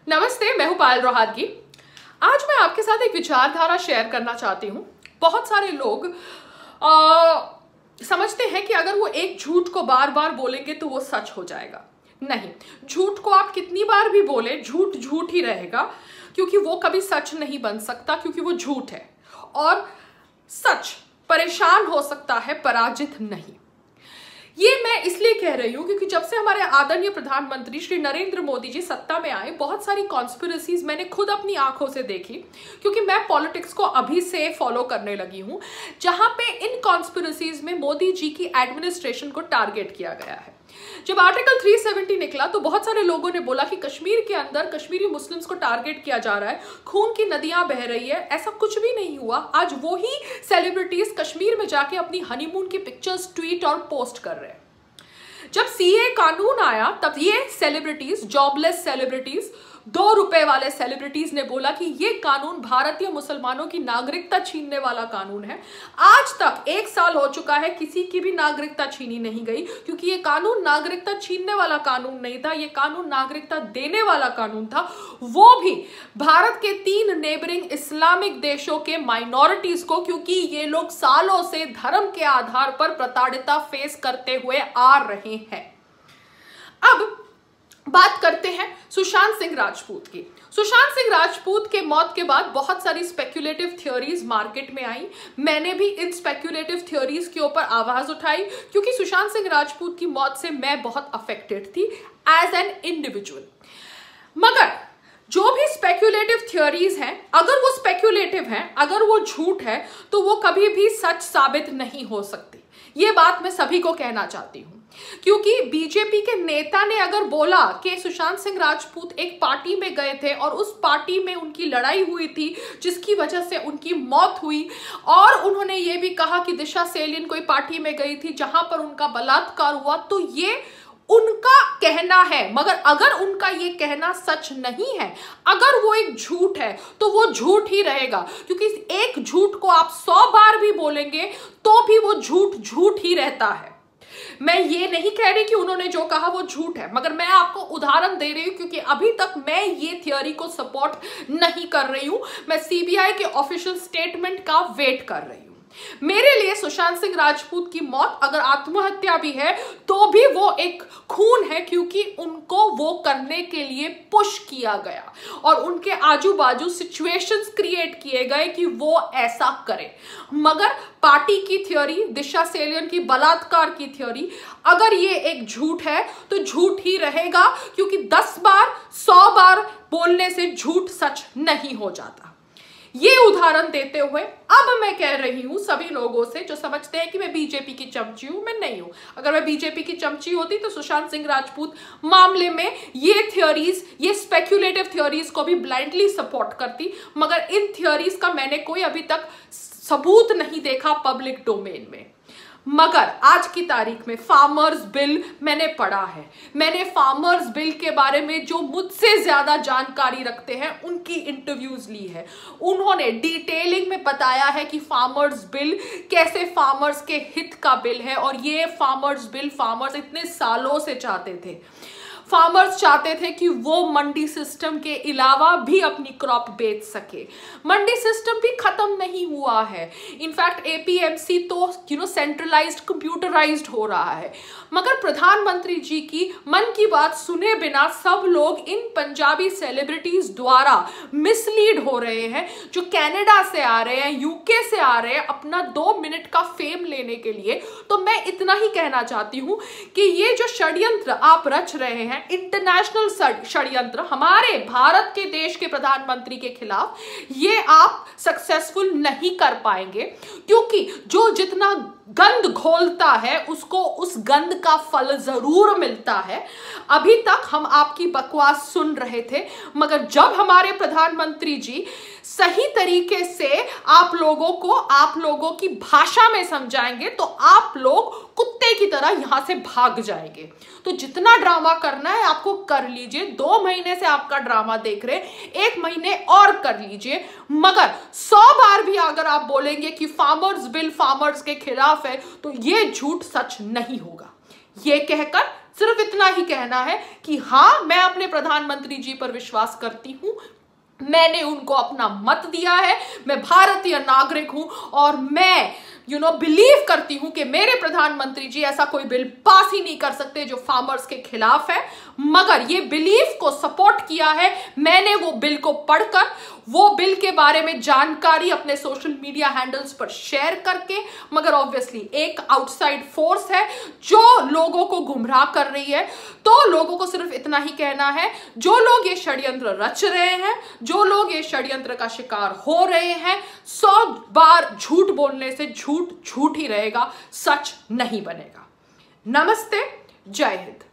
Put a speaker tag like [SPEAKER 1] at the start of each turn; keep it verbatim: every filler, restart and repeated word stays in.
[SPEAKER 1] नमस्ते, मैं हूं पायल रोहातगी। आज मैं आपके साथ एक विचारधारा शेयर करना चाहती हूं। बहुत सारे लोग आ, समझते हैं कि अगर वो एक झूठ को बार बार बोलेंगे तो वो सच हो जाएगा। नहीं, झूठ को आप कितनी बार भी बोले, झूठ झूठ ही रहेगा, क्योंकि वो कभी सच नहीं बन सकता, क्योंकि वो झूठ है। और सच परेशान हो सकता है, पराजित नहीं। ये मैं इसलिए कह रही हूं क्योंकि जब से हमारे आदरणीय प्रधानमंत्री श्री नरेंद्र मोदी जी सत्ता में आए, बहुत सारी कॉन्स्पिरेसीज मैंने खुद अपनी आंखों से देखी, क्योंकि मैं पॉलिटिक्स को अभी से फॉलो करने लगी हूं, जहां पे इन कॉन्स्पिरेसीज में मोदी जी की एडमिनिस्ट्रेशन को टारगेट किया गया है। जब आर्टिकल तीन सौ सत्तर निकला तो बहुत सारे लोगों ने बोला कि कश्मीर के अंदर कश्मीरी मुस्लिम्स को टारगेट किया जा रहा है, खून की नदियां बह रही है। ऐसा कुछ भी नहीं हुआ। आज वो ही सेलिब्रिटीज कश्मीर में जाके अपनी हनीमून की पिक्चर्स ट्वीट और पोस्ट कर रहे हैं। जब सीए कानून आया तब ये सेलिब्रिटीज, जॉबलेस सेलिब्रिटीज, दो रुपए वाले सेलिब्रिटीज ने बोला कि ये कानून भारतीय मुसलमानों की नागरिकता छीनने वाला कानून है। आज तक एक साल हो चुका है, किसी की भी नागरिकता छीनी नहीं गई, क्योंकि ये कानून नागरिकता छीनने वाला कानून नहीं था, ये कानून नागरिकता देने वाला कानून था। वो भी भारत के तीन नेबरिंग इस्लामिक देशों के माइनॉरिटीज को, क्योंकि ये लोग सालों से धर्म के आधार पर प्रताड़िता फेस करते हुए आ रहे हैं। अब बात करते हैं सुशांत सिंह राजपूत की। सुशांत सिंह राजपूत के मौत के बाद बहुत सारी स्पेक्युलेटिव थ्योरीज मार्केट में आई। मैंने भी इन स्पेक्युलेटिव थ्योरीज के ऊपर आवाज उठाई, क्योंकि सुशांत सिंह राजपूत की मौत से मैं बहुत अफेक्टेड थी एज एन इंडिविजुअल। मगर जो भी स्पेक्युलेटिव थ्योरीज हैं, अगर वो स्पेक्युलेटिव हैं, अगर वो झूठ है, तो वो कभी भी सच साबित नहीं हो सकती। ये बात मैं सभी को कहना चाहती हूं, क्योंकि बीजेपी के नेता ने अगर बोला कि सुशांत सिंह राजपूत एक पार्टी में गए थे और उस पार्टी में उनकी लड़ाई हुई थी जिसकी वजह से उनकी मौत हुई, और उन्होंने ये भी कहा कि दिशा सेलियन कोई पार्टी में गई थी जहां पर उनका बलात्कार हुआ, तो ये उनका कहना है। मगर अगर उनका ये कहना सच नहीं है, अगर वो एक झूठ है, तो वो झूठ ही रहेगा, क्योंकि एक झूठ को आप सौ बार भी बोलेंगे तो भी वो झूठ झूठ ही रहता है। मैं ये नहीं कह रही कि उन्होंने जो कहा वो झूठ है, मगर मैं आपको उदाहरण दे रही हूं, क्योंकि अभी तक मैं ये थ्योरी को सपोर्ट नहीं कर रही हूं। मैं सीबीआई के ऑफिशियल स्टेटमेंट का वेट कर रही हूं। मेरे लिए सुशांत सिंह राजपूत की मौत अगर आत्महत्या भी है तो भी वो एक खून है, क्योंकि उनको वो करने के लिए पुश किया गया और उनके आजू बाजू सिचुएशंस क्रिएट किए गए कि वो ऐसा करे। मगर पार्टी की थ्योरी, दिशा सेलियन की बलात्कार की थ्योरी, अगर ये एक झूठ है तो झूठ ही रहेगा, क्योंकि दस बार सौ बार बोलने से झूठ सच नहीं हो जाता। ये उदाहरण देते हुए अब मैं कह रही हूं सभी लोगों से जो समझते हैं कि मैं बीजेपी की चमची हूं, मैं नहीं हूं। अगर मैं बीजेपी की चमची होती तो सुशांत सिंह राजपूत मामले में ये थ्योरीज, ये स्पेक्युलेटिव थ्योरीज को भी ब्लाइंडली सपोर्ट करती, मगर इन थ्योरीज का मैंने कोई अभी तक सबूत नहीं देखा पब्लिक डोमेन में। मगर आज की तारीख में फार्मर्स बिल मैंने पढ़ा है। मैंने फार्मर्स बिल के बारे में जो मुझसे ज्यादा जानकारी रखते हैं उनकी इंटरव्यूज ली है। उन्होंने डिटेलिंग में बताया है कि फार्मर्स बिल कैसे फार्मर्स के हित का बिल है, और ये फार्मर्स बिल फार्मर्स इतने सालों से चाहते थे। फार्मर्स चाहते थे कि वो मंडी सिस्टम के अलावा भी अपनी क्रॉप बेच सके। मंडी सिस्टम भी खत्म नहीं हुआ है। इनफैक्ट एपीएमसी तो यू नो सेंट्रलाइज्ड, कंप्यूटराइज्ड हो रहा है। मगर प्रधानमंत्री जी की मन की बात सुने बिना सब लोग इन पंजाबी सेलिब्रिटीज द्वारा मिसलीड हो रहे हैं, जो कनाडा से आ रहे हैं, यूके से आ रहे हैं अपना दो मिनट का फेम लेने के लिए। तो मैं इतना ही कहना चाहती हूं कि ये जो षड्यंत्र आप रच रहे हैं, इंटरनेशनल षड्यंत्र हमारे भारत के देश के प्रधानमंत्री के खिलाफ, ये आप सक्सेसफुल नहीं कर पाएंगे, क्योंकि जो जितना गंद घोलता है उसको उस गंद का फल जरूर मिलता है। अभी तक हम आपकी बकवास सुन रहे थे, मगर जब हमारे प्रधानमंत्री जी सही तरीके से आप लोगों को आप लोगों की भाषा में समझाएंगे तो आप लोग कुत्ते की तरह यहां से भाग जाएंगे। तो जितना ड्रामा करना है आपको कर लीजिए। दो महीने से आपका ड्रामा देख रहे, एक महीने और कर लीजिए, मगर सौ बार भी अगर आप बोलेंगे कि फार्मर्स बिल फार्मर्स के खिलाफ है तो ये झूठ सच नहीं होगा। ये कहकर सिर्फ इतना ही कहना है कि हाँ, मैं अपने प्रधानमंत्री जी पर विश्वास करती हूं, मैंने उनको अपना मत दिया है, मैं भारतीय नागरिक हूं और मैं यू नो बिलीव करती हूं कि मेरे प्रधानमंत्री जी ऐसा कोई बिल पास ही नहीं कर सकते जो फार्मर्स के खिलाफ है। मगर ये बिलीफ को सपोर्ट किया है मैंने वो बिल को पढ़कर, वो बिल के बारे में जानकारी अपने सोशल मीडिया हैंडल्स पर शेयर करके। मगर ऑब्वियसली एक आउटसाइड फोर्स है जो लोगों को गुमराह कर रही है। तो लोगों को सिर्फ इतना ही कहना है, जो लोग ये षड्यंत्र रच रहे हैं, जो लोग ये षड्यंत्र का शिकार हो रहे हैं, सौ बार झूठ बोलने से झूठ झूठ ही रहेगा, सच नहीं बनेगा। नमस्ते, जय हिंद।